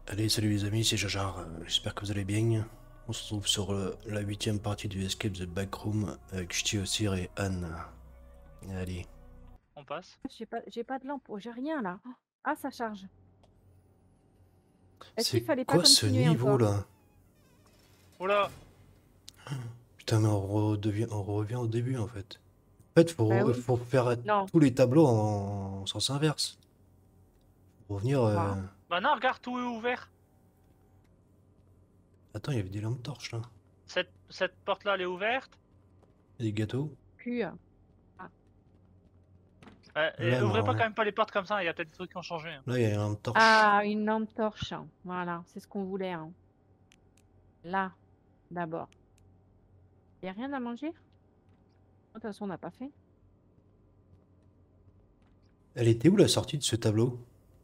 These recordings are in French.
Allez, salut les amis, c'est Jajar. J'espère que vous allez bien. On se retrouve sur la 8ème partie du Escape the Backroom avec Ch'ti Ossir et Anne. Allez. On passe. J'ai pas de lampe. Oh, j'ai rien là. Ah, ça charge. Est-ce qu'il C'est fallait pas quoi ce continuer niveau encore? là? Oula. Putain, mais on revient au début en fait. En fait, Bah oui. faut faire Non. tous les tableaux en sens inverse. Faut revenir. Pourquoi Bah non, regarde, tout est ouvert. Attends, il y avait des lampes torches là. Cette porte-là, elle est ouverte. Et des gâteaux. Puis, Là, Ouvrez pas non. quand même pas les portes comme ça, il y a peut-être des trucs qui ont changé. Hein. Là, il y a une lampe torche. Ah, une lampe torche. Voilà, c'est ce qu'on voulait. Hein. Là, d'abord. Il n'y a rien à manger? De toute façon, on n'a pas fait. Elle était où la sortie de ce tableau?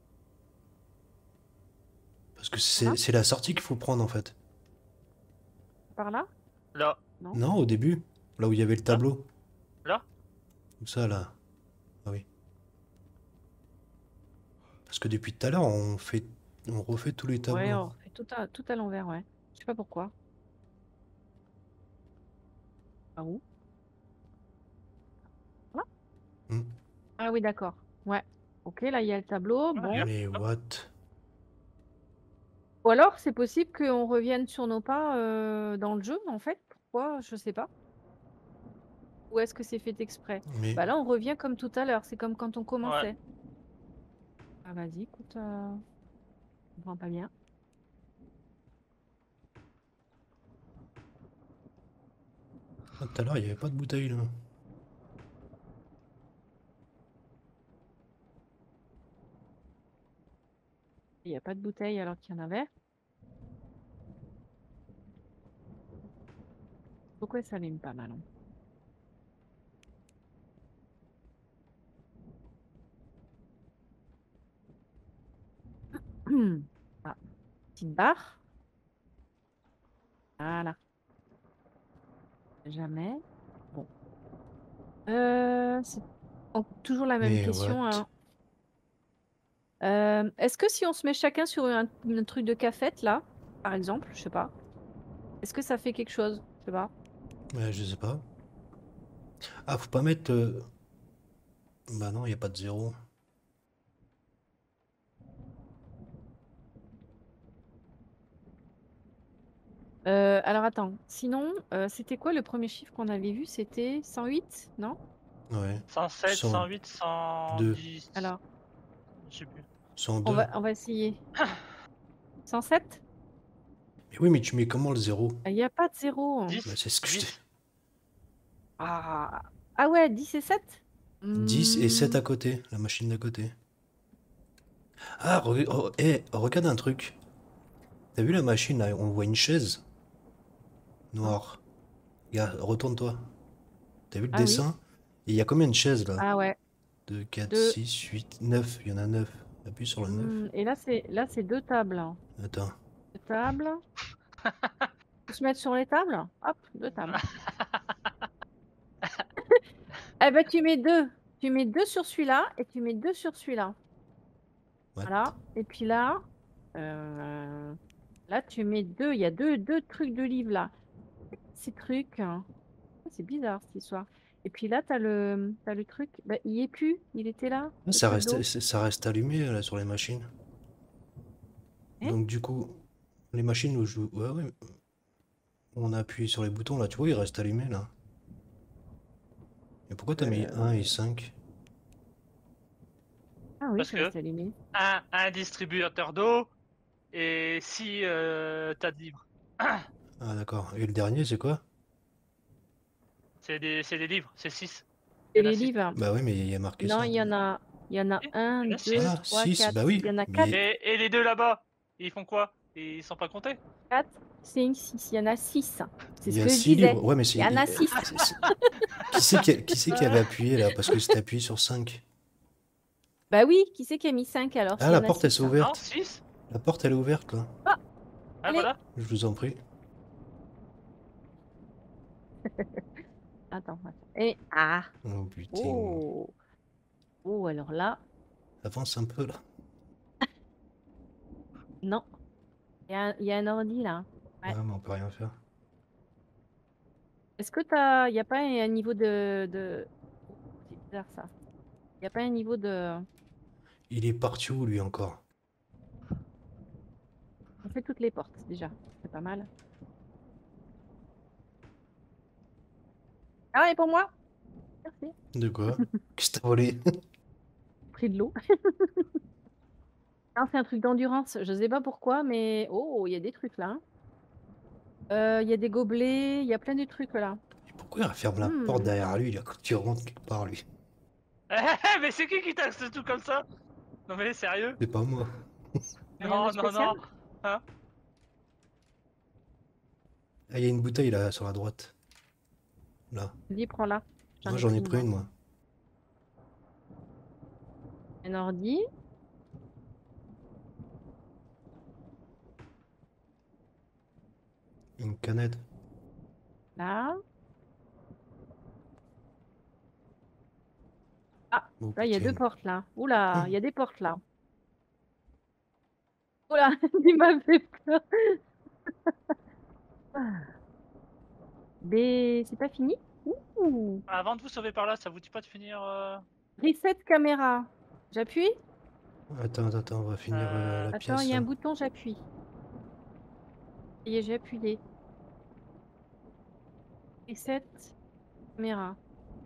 Parce que c'est la sortie qu'il faut prendre en fait. Par là? Là. Non. Non, au début. Là où il y avait le tableau. Là. Comme ça, là. Ah oui. Parce que depuis tout à l'heure, on refait tous les tableaux. Ouais, on fait tout à l'envers, ouais. Je sais pas pourquoi. Par où? Là? Ah oui, d'accord. Ouais. Ok, là, il y a le tableau. Bon. Mais what? Ou alors, c'est possible qu'on revienne sur nos pas dans le jeu, en fait. Pourquoi? Je sais pas. Ou est-ce que c'est fait exprès? Mais Bah là, on revient comme tout à l'heure. C'est comme quand on commençait. Ouais. Ah, vas-y, écoute, je comprends pas bien. tout à l'heure, il n'y avait pas de bouteille là. Il n'y a pas de bouteille alors qu'il y en avait. Pourquoi ça s'allume pas mal? Ah, petite barre. Voilà. Jamais. Bon. C'est toujours la même Mais question. what? Hein. Est-ce que si on se met chacun sur un truc de cafette, là, par exemple, je sais pas, est-ce que ça fait quelque chose? Je sais pas. Ouais, je sais pas. Ah, faut pas mettre. Bah non, il n'y a pas de zéro. Alors attends, sinon, c'était quoi le premier chiffre qu'on avait vu? C'était 108, non? Ouais. 107, 108, 102. 110. Alors, Je sais plus. 102. on va essayer. 107? Mais oui, mais tu mets comment le zéro? Il n'y a pas de 0. 10. Bah, c'est ce que je 10. t'ai. Ah, ah ouais, 10 et 7? 10 et 7 à côté, la machine d'à côté. Ah, regarde un truc. T'as vu la machine là? On voit une chaise noire. Regarde, retourne-toi. T'as vu le Ah oui. dessin? Et il y a combien de chaises là? Ah ouais. 2, 4, Deux. 6, 8, 9. Il y en a 9. Appuie sur le 9. Et là, c'est 2 tables. Hein. Attends. 2 tables. Faut se mettre sur les tables? Hop, 2 tables. Eh ben, tu mets 2. Tu mets 2 sur celui-là et tu mets 2 sur celui-là. What? Voilà. Et puis là, là, tu mets 2. Il y a deux trucs de livres là. Ces trucs. Hein. C'est bizarre cette histoire. Et puis là, t'as le truc. Bah, il y est plus. Il était là. Ah, le ça truc d'eau. reste allumé là sur les machines. Hein? Donc du coup, les machines où ouais, ouais, on a appuyé sur les boutons là, tu vois, ils restent allumés là. Et pourquoi t'as mis 1 et 5? Ah oui, Parce ça que reste allumé. un distributeur d'eau et 6 tas de livres. Ah d'accord. Et le dernier, c'est quoi? C'est des livres, c'est 6. Et Il y en a les 6. livres? Bah oui, mais il y a marqué Non, ça. il y en a Il y en 1, a 2, six. 3, 6, 4. bah oui. Il y en a Mais 4. Et les deux là-bas, ils font quoi? Ils sont pas comptés? 4, 5, 6. Il y en a 6. C'est il ce y a que je 6 disais. livres. Ouais, mais Il y en a 6. Qui c'est qui avait appuyé là? Parce que c'était appuyé sur 5. Bah oui, qui c'est qui a mis 5 alors? Ah, S'il y la en a porte elle 6. s'est Non, ouverte. 6. La porte elle est ouverte là. Ah, Allez. voilà. Je vous en prie. Attends. Et ah. Oh putain. Oh. Oh, alors là. Avance un peu là. Non. Il y a un ordi là. Ouais. Ouais, mais on peut rien faire. Est-ce que il n'y a pas un niveau de... C'est bizarre ça. Il n'y a pas un niveau de... Il est parti où, lui, encore? On fait toutes les portes déjà. C'est pas mal. Ah, et pour moi? Merci. De quoi? Qu'est-ce que t'as volé? Pris de l'eau. Non, c'est un truc d'endurance. Je sais pas pourquoi, mais... Oh, il y a des trucs là. Il y a des gobelets, il y a plein de trucs là. Et pourquoi il referme la porte Hmm. derrière lui? Il a cru que tu rentres quelque part, lui. Mais c'est qui taxe tout comme ça? Non mais sérieux? C'est pas moi. Rien de Non, non, spécial? non. Hein? Ah, il y a une bouteille, là, sur la droite. Là. Dis, prends-la. Moi, Ai j'en ai pris pris une, moi. moi. Un ordi. Une canette. Là. Oh, Là, il y a putain. deux portes là. Oula, Oh, il y a des portes là. Oula, il m'a fait peur. Mais c'est pas fini? Ouh. Avant de vous sauver par là, ça vous dit pas de finir Reset caméra. J'appuie? attends, on va finir la Attends, il pièce, y a un là. bouton, j'appuie. Ça y est, j'ai appuyé. Reset caméra.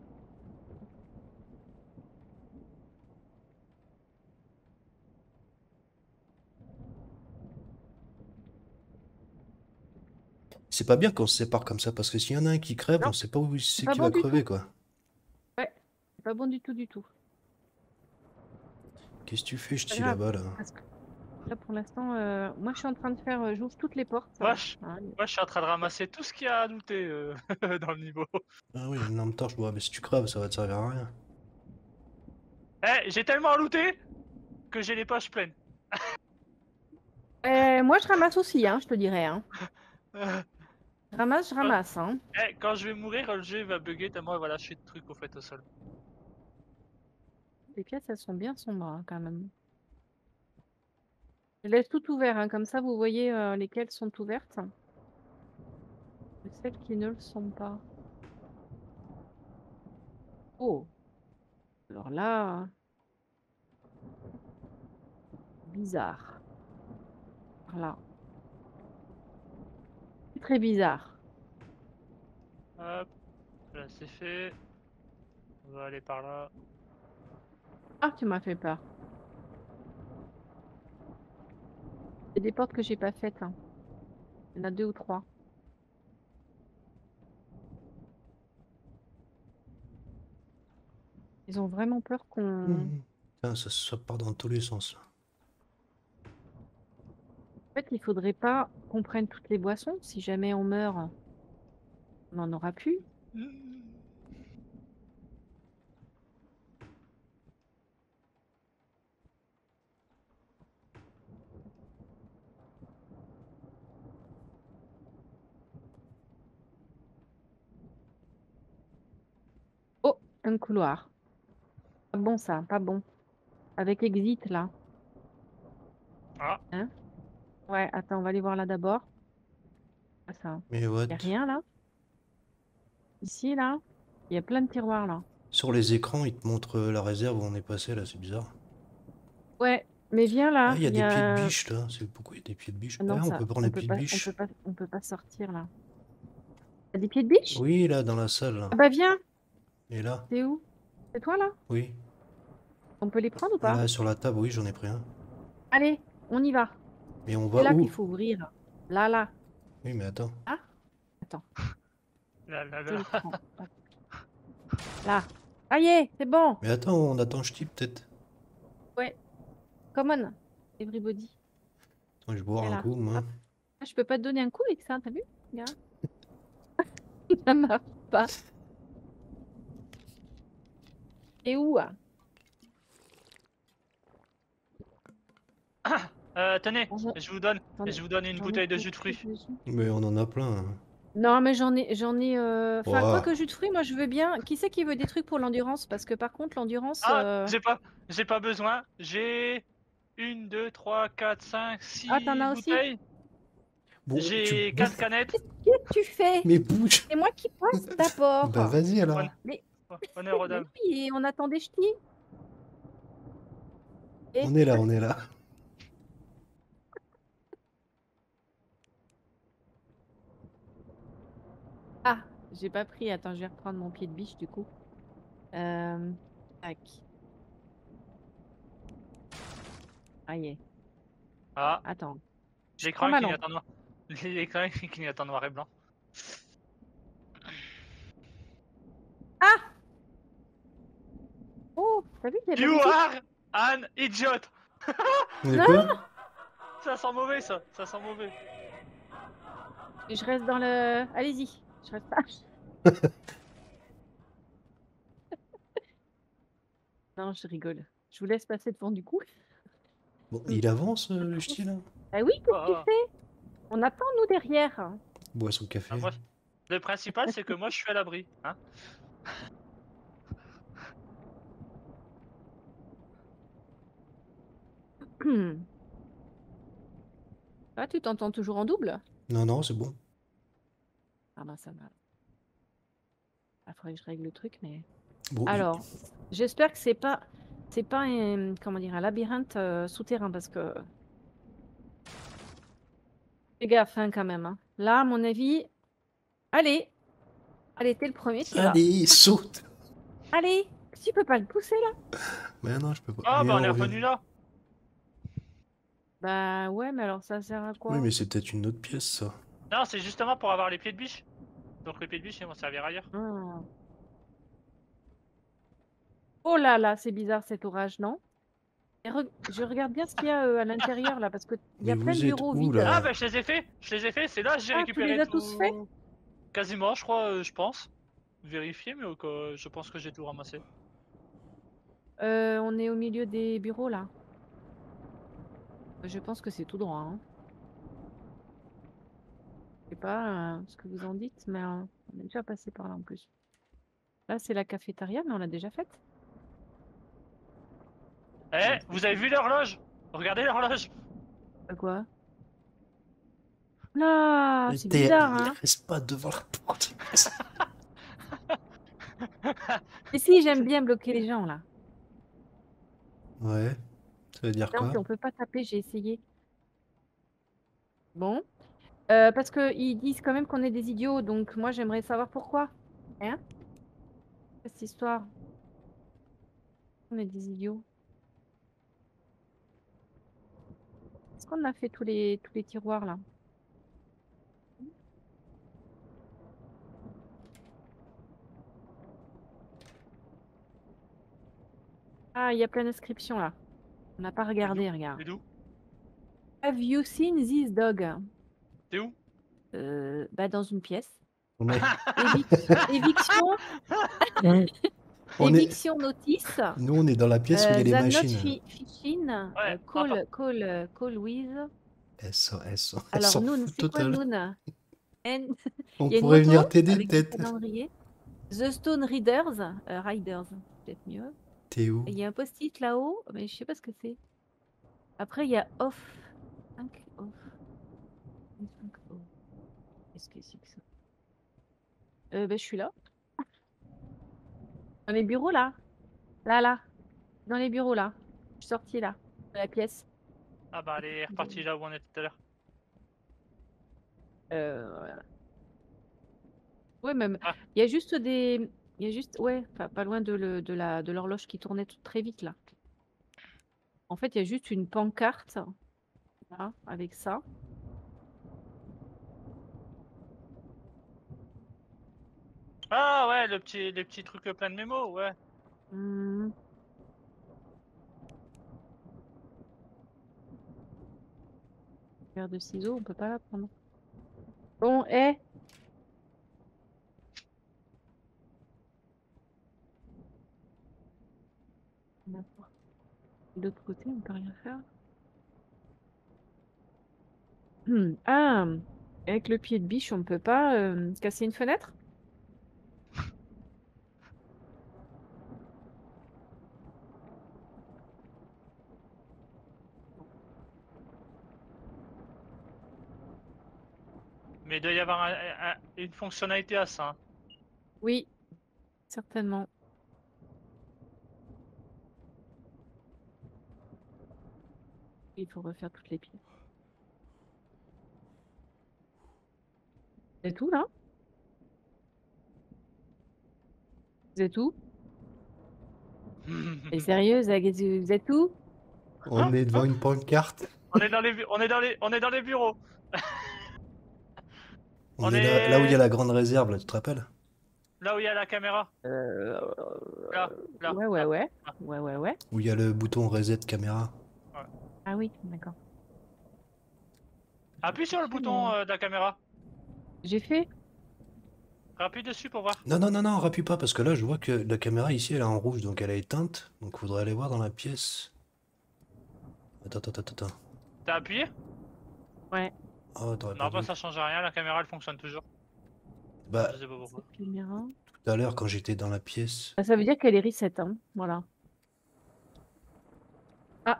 C'est pas bien qu'on se sépare comme ça, parce que s'il y en a un qui crève, Non, on sait pas où c'est pas qui bon va du crever, tout. quoi. Ouais, c'est pas bon du tout, du tout. Qu'est-ce que tu fais, Pas ch'ti, grave. là-bas, là? Parce que là, pour l'instant, moi, je suis en train de faire... j'ouvre toutes les portes. moi, je... Hein. moi, je suis en train de ramasser tout ce qu'il y a à looter dans le niveau. Ah oui, une lampe torche, ouais, mais si tu crèves, ça va te servir à rien. Eh, j'ai tellement looté que j'ai les poches pleines. Moi, je ramasse aussi, hein, je te dirais. Hein. Euh, Je ramasse. Hein. Quand je vais mourir, le jeu va bugger tellement il va lâcher de trucs au fait au sol. Les pièces, elles sont bien sombres, hein, quand même. Je laisse tout ouvert, hein, comme ça, vous voyez lesquelles sont ouvertes. Et celles qui ne le sont pas. Oh! Alors là... Bizarre. Voilà. C'est très bizarre. Hop, là c'est fait. On va aller par là. Ah, tu m'as fait peur. Il y a des portes que j'ai pas faites. Hein. Il y en a 2 ou 3. Ils ont vraiment peur qu'on... Putain, ça part dans tous les sens, là. En fait, il faudrait pas qu'on prenne toutes les boissons. Si jamais on meurt, on n'en aura plus. Oh, un couloir. Pas bon ça, pas bon. Avec exit là. Ah, Hein? Ouais, attends, on va aller voir là d'abord. Ah, ça. Mais what? Y a rien là? Ici là? Il y a plein de tiroirs là. Sur les écrans, ils te montrent la réserve où on est passé, là, c'est bizarre. Ouais, mais viens Ah, là. il y a Il des y pieds de a... biche, là. C'est pourquoi il y a des pieds de biche? Ah non, Ah, on ça, peut prendre les pieds de biche. on peut pas sortir là. T'as des pieds de biche? Oui, là, dans la salle, là. Ah bah viens. Et là? C'est où? C'est toi là? Oui. On peut les prendre ou pas? Là, sur la table, oui, j'en ai pris un. Allez, on y va. Mais on C'est va là où? qu'il faut ouvrir. Là, là. Oui, mais attends. Ah, attends, là là je le là. prends. Hop. Là. Ah y est, c'est bon. Mais attends, on attend Ch'ti, peut-être. Ouais. Come on, everybody. Attends, je vais boire Et un là. coup, moi. Hop. Ah, je peux pas te donner un coup avec ça, t'as vu? Regarde. Ça marche pas. Et où? Tenez, Attends, je vous donne une j'en ai bouteille de plus jus de fruits. de jus. Mais on en a plein, hein. Non, mais j'en ai. Enfin, quoi Ouah. que jus de fruits, moi je veux bien. Qui c'est qui veut des trucs pour l'endurance? Parce que par contre, l'endurance. Ah, j'ai pas besoin. J'ai 1, 2, 3, 4, 5, Ah, t'en 6 as aussi? bouteilles. Bon, J'ai tu 4 bouffes. canettes. Qu'est-ce que tu fais? Mais bouge. C'est moi qui passe d'abord. Bah vas-y alors. Mais, Honneur aux mais dames. oui, on attend des ch'tis. Et On est là, on est là. ah, j'ai pas pris. Attends, je vais reprendre mon pied de biche du coup. Tac. Ah y est. Ah, Attends. Je prends l'écran ma qui lampe. clignote en noir. L'écran qui clignote en noir et blanc. Ah! Oh, t'as vu, il y a de la You musique. are an idiot. On est Non! quoi? Ça sent mauvais, ça. Ça sent mauvais. Je reste dans le. Allez-y. Je reste pas. Non, je rigole. Je vous laisse passer devant du coup. Bon, il avance le ch'ti là? Ah oui, qu'est-ce que tu Ah, fais? On attend nous derrière. Bois son café. ah, moi, le principal, c'est que moi, je suis à l'abri. Hein. Ah, tu t'entends toujours en double? Non, non, c'est bon. Ah ben ça va. Il faudrait que je règle le truc, mais. Bon, Alors, j'espère que c'est pas un, comment dire, un labyrinthe souterrain parce que. Fais gaffe hein, quand même. Hein. Là, à mon avis. Allez! Allez, t'es le premier, tu vas. allez, saute! Allez! Tu peux pas le pousser là? Mais non, je peux pas. Ah, Mais bah, on est on revient. revenu là. Bah ouais, mais alors ça sert à Oui, quoi? mais c'est peut-être une autre pièce ça. Non, c'est justement pour avoir les pieds de biche. Donc, les pieds de biche, ils vont servir ailleurs. Ah. Oh là là, c'est bizarre cet orage, non? Et je regarde bien ce qu'il y a à l'intérieur là, parce qu'il y Mais a plein de vous êtes bureaux où vides. Ah, là? bah, je les ai fait. Je les ai fait. C'est là, j'ai Ah, tu les récupéré as tous faits? tout. Quasiment, je crois, je pense. Vérifier, mais je pense que j'ai tout ramassé. On est au milieu des bureaux là. Je pense que c'est tout droit. Hein. Je sais pas ce que vous en dites, mais on est déjà passé par là en plus. Là, c'est la cafétéria, mais on l'a déjà faite. Eh, vous avez vu l'horloge? Regardez l'horloge. Quoi? Là, c'est bizarre, Il hein? reste pas devant la porte. Et si, j'aime bien bloquer les gens là. Ouais, ça veut dire Non, quoi? on peut pas taper, j'ai essayé. Bon. Parce qu'ils disent quand même qu'on est des idiots, donc moi j'aimerais savoir pourquoi. Hein? Cette histoire. On est des idiots. Est-ce qu'on a fait tous les tiroirs là? Ah, il y a plein d'inscriptions là. On n'a pas regardé, regarde. T'es d'où? Have you seen this dog? T'es où? Bah, dans une pièce. On est... Éviction, on est... éviction notice. Nous, on est dans la pièce où il y a les The not machines. fishing. Ouais, Call with. Elle Alors, s'en Noon, fout c'est quoi total. Noon? And- On Il y a une pourrait venir moto t'aider avec un peut-être. calendrier. The Stone Riders. Riders, peut-être mieux. T'es où? Et il y a un post-it là-haut, mais je sais pas ce que c'est. Après, il y a off. Think off. Think off. Qu'est-ce que c'est que ça? Je suis là. Dans les bureaux là. Là. Dans les bureaux là. Je suis sortie là. De la pièce. Ah bah, elle est repartie là où on était tout à l'heure. Voilà. Ouais, même. Ah. Il y a juste des. Il y a juste. Ouais, pas loin de l'horloge qui tournait très vite là. En fait, il y a juste une pancarte. Là, avec ça. Ah ouais, les petits trucs plein de mémos, ouais. Hmm. Paire de ciseaux, on peut pas la prendre. Bon, de l'autre côté, on peut rien faire. Ah, avec le pied de biche, on peut pas casser une fenêtre? Mais il doit y avoir une fonctionnalité à ça. Hein. Oui, certainement. Il faut refaire toutes les pièces. C'est tout là? C'est tout? Et sérieux, vous êtes où? On est devant une pancarte. On est dans les bureaux. On est là où il y a la grande réserve, là, tu te rappelles? Là où il y a la caméra. Là, là. Ouais. là. Ouais. Où il y a le bouton reset caméra. Ah oui, d'accord. Appuie sur le bouton de la caméra. J'ai fait. Appuie dessus pour voir. Non, rappuie pas, parce que là, je vois que la caméra ici, elle est en rouge, donc elle est éteinte. Donc faudrait aller voir dans la pièce. Attends. T'as appuyé? Ouais. Oh, t'aurais Non, pas bah vu. ça change rien, la caméra elle fonctionne toujours. Bah, Je sais pas pourquoi. Caméra. tout à l'heure, quand j'étais dans la pièce. Ah, ça veut dire qu'elle est reset, hein. Voilà. Ah.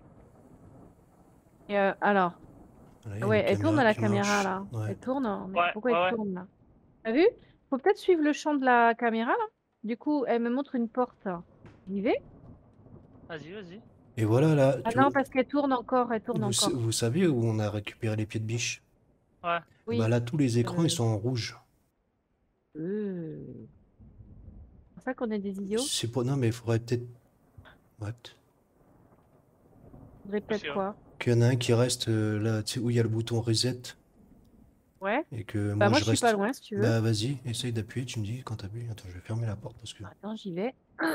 Et alors. Là, il y a Ouais, une elle tourne caméra la qui caméra marche. là. Ouais. Elle tourne. Mais Ouais, pourquoi ouais, elle ouais. tourne là? T'as vu? Faut peut-être suivre le champ de la caméra là. Du coup, elle me montre une porte. J'y vais? Vas-y. Et voilà, là, Ah non, parce qu'elle tourne encore, elle tourne encore. vous savez où on a récupéré les pieds de biche? Ouais. Et bah Oui. là, tous les écrans, ils sont en rouge. C'est pour ça qu'on est des idiots. C'est pour... Non, mais il faudrait peut-être... What? Faudrait peut-être Aussi, ouais. quoi? Qu'il y en a un qui reste là, tu sais, où il y a le bouton reset. Ouais. Et que Bah moi je je suis pas reste... loin si tu veux. Bah vas-y, essaye d'appuyer, tu me dis quand t'appuies. Attends, je vais fermer la porte parce que... Attends, j'y vais.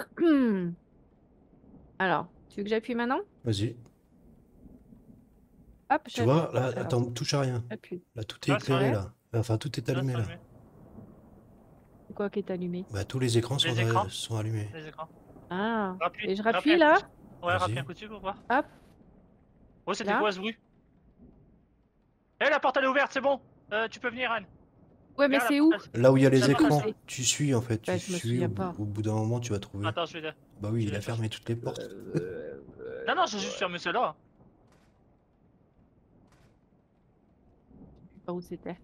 Alors, tu veux que j'appuie maintenant? Vas-y. Hop, Tu vois, là, Alors, attends, touche à rien. j'appuie. Là, tout est Là, c'est éclairé, vrai. là. Enfin, tout est Là, allumé, c'est là. allumé. C'est quoi qui est allumé? Bah, tous les écrans Les écrans. sont allumés. Les écrans. Ah. Rappuie. Et je rappuie rappuie un là? coup dessus. Ouais, rappuie Vas-y. un coup dessus pour voir. Hop. Oh, c'était Là. quoi ce bruit? Eh, la porte elle est ouverte, c'est bon. Tu peux venir, Anne. Ouais, mais Viens, la c'est porte, où? elle- Là où il y a les Ça va, écrans, c'est- tu suis en fait, Bah, tu je me suis, souviens pas. au bout d'un moment tu vas trouver. Attends, je vais là. Bah oui, je il vais a fermé toutes les portes. Non, j'ai juste fermé celle-là. Je sais pas où c'était.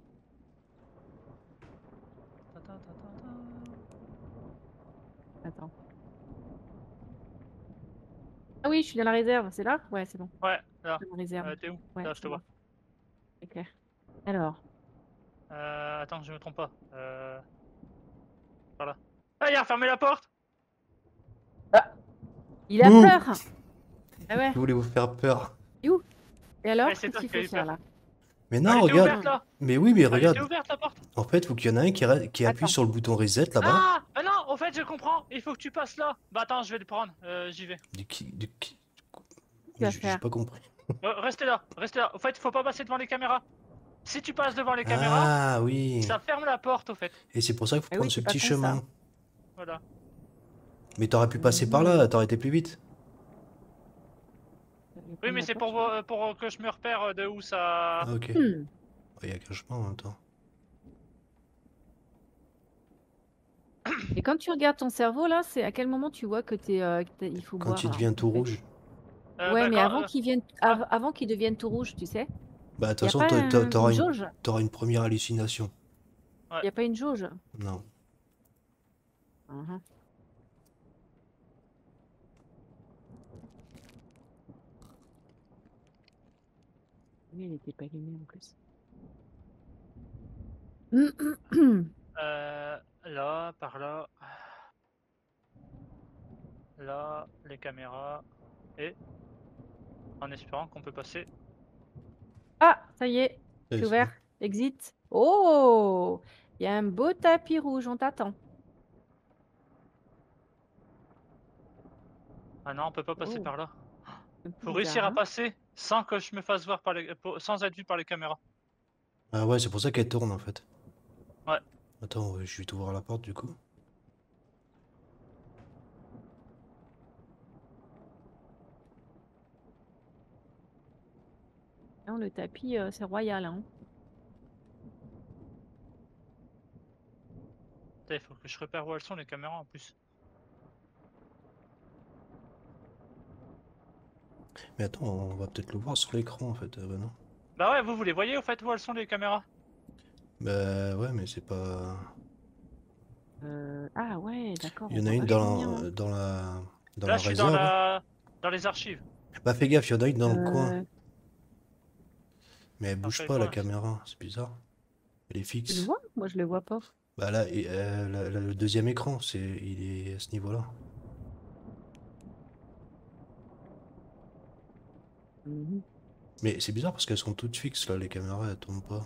Attends. Ah oui, je suis dans la réserve, c'est là? Ouais, c'est bon. Ouais, là. Dans la réserve. T'es où? Ouais, Là, je te c'est vois. bon. C'est clair. Alors. Attends, je me trompe pas. Voilà. Ah, il a refermé la porte. Il a Ouh. peur! Ah ouais. Je voulais vous faire peur. Et alors, Ouais, c'est qu'est-ce toi qu'il qui as faut eu faire peur. là? Mais Elle non, était regarde. ouverte là. Mais oui, mais Elle regarde. était ouverte la porte. En fait, faut qu'il y en a un qui appuie Attends. sur le bouton reset là-bas. Ah non, en fait, je comprends. Il faut que tu passes là. Bah attends, je vais le prendre. J'y vais. Tu vas J'ai faire. pas compris. Restez là, restez là. En fait, faut pas passer devant les caméras. Si tu passes devant les caméras, Ah oui. ça ferme la porte au fait. Et c'est pour ça qu'il faut Ah oui, prendre ce c'est pas petit con, chemin. ça. Voilà. Mais t'aurais pu passer par là, t'aurais été plus vite. Oui, mais c'est pour que je me repère de où ça. Ah ok. Hmm. Il y a qu'un chemin en même temps. Et quand tu regardes ton cerveau là, c'est à quel moment tu vois que il faut boire Quand il là, devient tout en fait? rouge. Ouais, Bah, mais quand- avant qu'il vienne, avant qu'il devienne tout rouge, tu sais? Bah de toute Y a façon, pas t'auras une jauge? une première hallucination. Y a pas une jauge? Non. Mhm. Oui, il était pas allumé en plus. Là, par là. Là, les caméras. Et. En espérant qu'on peut passer. Ah, ça y est, C'est c'est ouvert. Exit. Oh, il y a un beau tapis rouge, on t'attend. Ah non, on peut pas passer Oh. par là. Un peu Faut réussir à bizarre, hein. passer sans que je me fasse voir sans être vu par les caméras. Ah ouais, c'est pour ça qu'elle tourne en fait. Ouais. Attends, je vais t'ouvrir la porte du coup. Non, le tapis, c'est royal, hein. Il faut que je repère où elles sont les caméras en plus. Mais attends, on va peut-être le voir sur l'écran en fait. Bah non. Bah ouais, vous les voyez au fait où elles sont les caméras? Bah ouais, mais c'est pas... Ah ouais, d'accord, Il on y en a voit une vachement bien, hein. dans Là, la je suis dans réserve. dans les archives. Bah fais gaffe, il y en a une dans le coin. Euh, Mais elle Dans bouge quel pas la coin? caméra, c'est bizarre. Elle est Tu le fixe. vois? Moi, je le vois pas. Bah là, le deuxième écran, il est à ce niveau-là. Mhm. Mais c'est bizarre parce qu'elles sont toutes fixes là, les caméras elles tournent pas.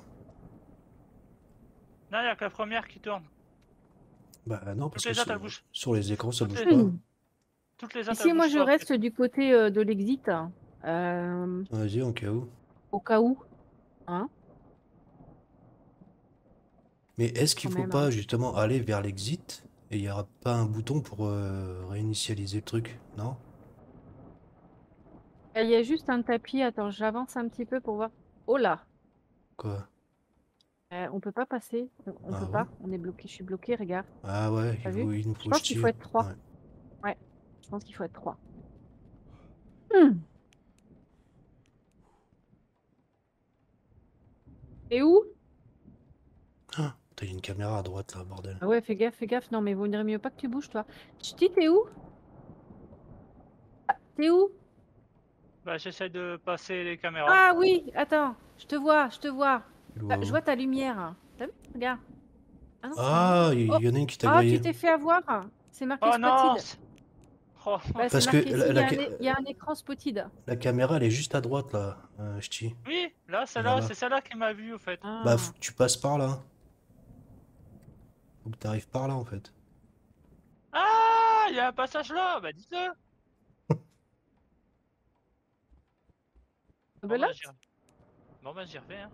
Non, il n'y a que la première qui tourne. Bah non, parce Toutes que les autres, elles bougent. sur les écrans ça Toutes bouge les, pas. toutes les autres, Ici, elles moi, bougent je pas. reste du côté de l'exit, Vas-y, en cas où. au cas où, hein, Mais est-ce qu'il quand faut même, pas hein. justement aller vers l'exit et il y aura pas un bouton pour réinitialiser le truc, non? Il y a juste un tapis. Attends, j'avance un petit peu pour voir. Oh là, Quoi? on peut pas passer. On Ah peut bon? pas. On est bloqué. Je suis bloqué, regarde. Ah ouais, T'as vu? il nous Je faut pense qu'il faut jeter. être 3. Ouais. Ouais, je pense qu'il faut être 3. Hmm. Et où? Ah, t'as une caméra à droite là, bordel. Ah ouais, fais gaffe, fais gaffe. Non, mais vaudrait mieux pas que tu bouges, toi. Ch'ti, t'es où? T'es où? Bah, j'essaie de passer les caméras. Ah oui, attends, je te vois, je te vois. Tu le vois Je où? vois ta lumière. T'as vu? Regarde. Ah non, c'est moi. Ah, Oh, il y en a une qui t'a ah, tu grillé. t'es fait avoir. C'est marqué Oh non! spotted. Oh, Bah, c'est Parce que marqué ici, il y a un écran spotted. la caméra elle est juste à droite là, ch'ti. oui, là, celle-là, Voilà. c'est celle-là qui m'a vu, au fait. Bah Ah. tu passes par là. Faut que t'arrives par là en fait. Ah, il y a un passage là! Bah, dites-le! Bon, bah, Belote? j'y reviens. Hein.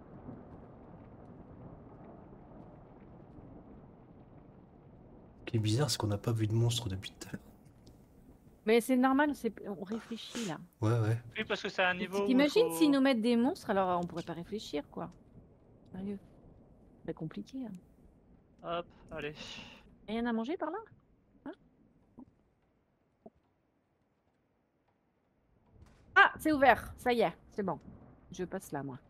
Ce qui est bizarre, c'est qu'on n'a pas vu de monstre depuis tout à l'heure. Mais c'est normal, on réfléchit là. Ouais, ouais. Oui, parce que c'est un niveau où il T'imagines s'ils faut... nous mettent des monstres, alors on pourrait pas réfléchir, quoi. Sérieux. C'est compliqué, hein. Hop, allez. Rien à manger par là? Hein? Ah, c'est ouvert. Ça y est, c'est bon. Je passe là, moi.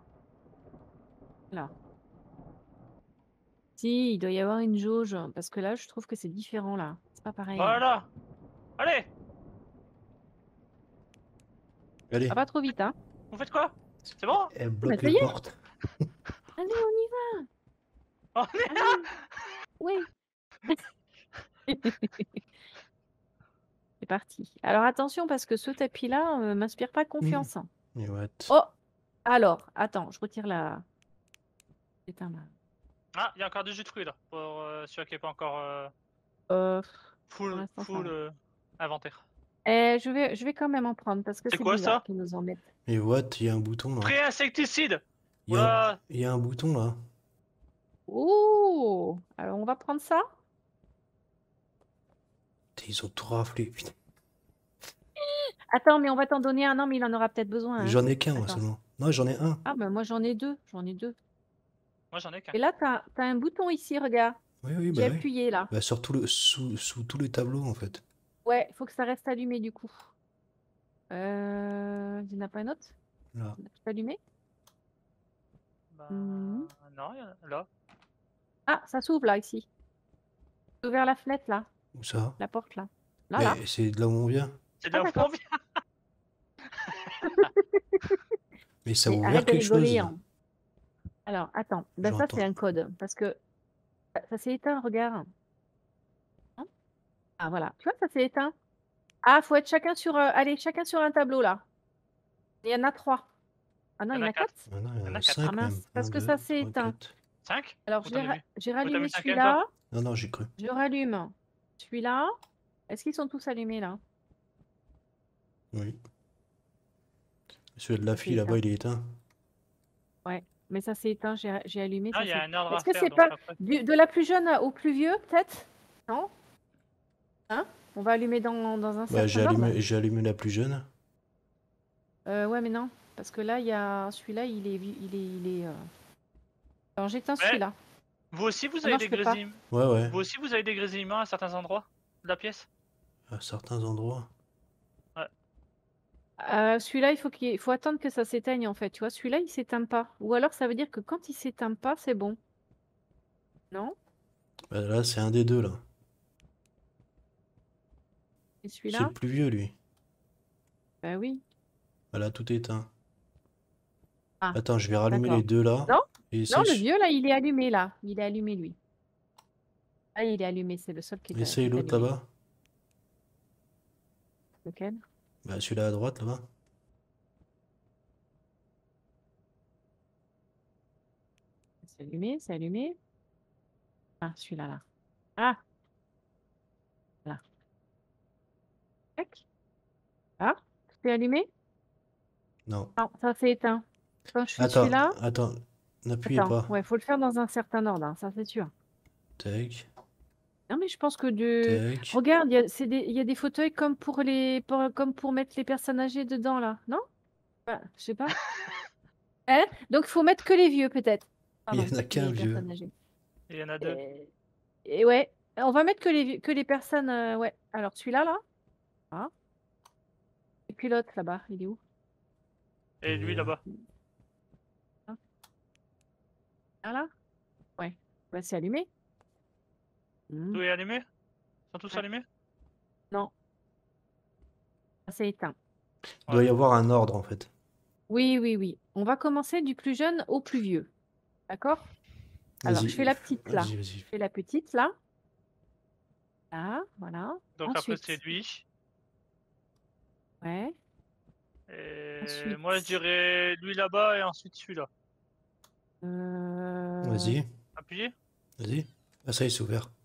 Là. Si, il doit y avoir une jauge, parce que là, je trouve que c'est différent, là. C'est pas pareil. Voilà! Allez! Allez, Ah, pas trop vite, hein. Vous faites quoi? C'est bon? elle Bah, bloque ça les y est. portes. Allez, on y va. On est là! Allez. Oui. C'est parti. Alors, attention, parce que ce tapis-là m'inspire pas confiance. Et what? Oh! Alors, attends, je retire la... Éteins là. Ah, il y a encore du jus de fruits là, pour celui qui n'est pas encore Pour l'instant, ça va. inventaire. Je vais quand même en prendre parce que C'est c'est quoi bizarre ça? qu'ils nous en mettent. Et what? Il y a un bouton là. Pré-insecticide! Il y a, Oula! il y a un bouton là. Oh! Alors, on va prendre ça. Putain, ils ont tout raflé, putain. Attends, mais on va t'en donner un. Non, mais il en aura peut-être besoin. Hein. J'en ai qu'un moi Attends. seulement. Non, j'en ai un. Ah, ben moi, j'en ai deux. J'en ai deux. Moi j'en ai qu'un. Et là, t'as un bouton ici, regarde. Oui, oui, J'ai bah oui. appuyé là. Bah sur sous tous les tableaux en fait. Ouais, il faut que ça reste allumé du coup. Il n'y en a pas un autre? Là. Il y en a plus allumé? Bah, Mhm. non, il y en a là. Ah, ça s'ouvre là, ici. J'ai ouvert la fenêtre là. Où ça? La porte là. Là, là. Mais c'est de là où on vient. C'est de Ah, là où d'accord. on vient. Mais ça a Mais ouvert arrête de quelque rigoler. chose. Hein. Alors, attends. Ben, ça, J'entends. c'est un code. Parce que ça s'est éteint, regarde. Hein. Ah, voilà. Tu vois, ça s'est éteint. Ah, faut être chacun sur... allez, chacun sur un tableau là. Il y en a 3. Ah non, il y en a 4. Ah non, il y Il y en en a a quatre. 5 Ah mince, même. parce 1, que 2, ça s'est 3, éteint. 4. 5? Alors, Où t'en as mis? j'ai Où t'as mis rallumé le cinquième, celui-là. Non, non, j'ai cru. Je rallume celui-là. Est-ce qu'ils sont tous allumés là? Oui. Celui de la Ça s'est fille là-bas, éteint. il est éteint. Ouais, mais ça s'est éteint. J'ai allumé. Ah, Ça il y a s'est... un ordre à Est-ce que faire c'est donc pas après. de la plus jeune au plus vieux, peut-être? Non? Hein? On va allumer dans un Bah, certain ordre? j'ai allumé la plus jeune. Ouais, mais non. Parce que là, il y a celui-là, Alors, j'éteins Ouais. celui-là. Vous aussi vous Ah avez non, des je peux pas. grésillements. Ouais, ouais. Vous aussi vous avez des grésillements à certains endroits de la pièce. À certains endroits. Ah, Celui-là, il faut attendre que ça s'éteigne en fait. Tu vois, celui-là, il s'éteint pas. Ou alors, ça veut dire que quand il s'éteint pas, c'est bon. Non? Bah, là, c'est un des deux, là. Et C'est celui-là? le plus vieux, lui. Bah oui. Voilà, tout éteint. Ah, Attends, je vais rallumer les d'accord. deux, là. Non? Et Non, le essaye, vieux, là, il est allumé, là. Il est allumé, lui. Ah, il est allumé. C'est le seul qui essaye est l'autre, allumé. là-bas. Lequel? Bah, celui-là à droite, là-bas. C'est allumé, c'est allumé. Ah, celui-là, là. Ah, là. Tac. Ah, c'est allumé? Non. Non, ça s'est éteint. Quand je fais Attends, celui-là, attends. N'appuyez attends. pas. Ouais, faut le faire dans un certain ordre, hein, ça c'est sûr. Tac, Non, mais je pense que de. tac. Regarde, il y a des fauteuils comme comme pour mettre les personnes âgées dedans, là. Non? Je sais pas. Hein? Donc, il faut mettre que les vieux, peut-être. Il Pardon, y en a qu'un les vieux. personnes âgées. Il y en a deux. Et ouais, on va mettre que les personnes. Ouais. Alors, celui-là, là. Ah. Et puis l'autre, là-bas, il est où? Et lui là-bas. Ah, là? Ouais. Bah, c'est allumé. Tout est allumé? Ils sont tous Ouais. allumés? Non. Ça s'est éteint. Il doit y avoir un ordre, en fait. Oui, oui, oui. On va commencer du plus jeune au plus vieux. D'accord? Alors, je fais la petite là. Vas-y, Je vas-y. fais la petite là. Là, voilà. Donc après Ensuite. c'est lui. Ouais. Et Ensuite. moi je dirais lui là-bas et ensuite celui-là. Euh... Vas-y, Appuyez. vas-y. Ah, ça y est, c'est ouvert.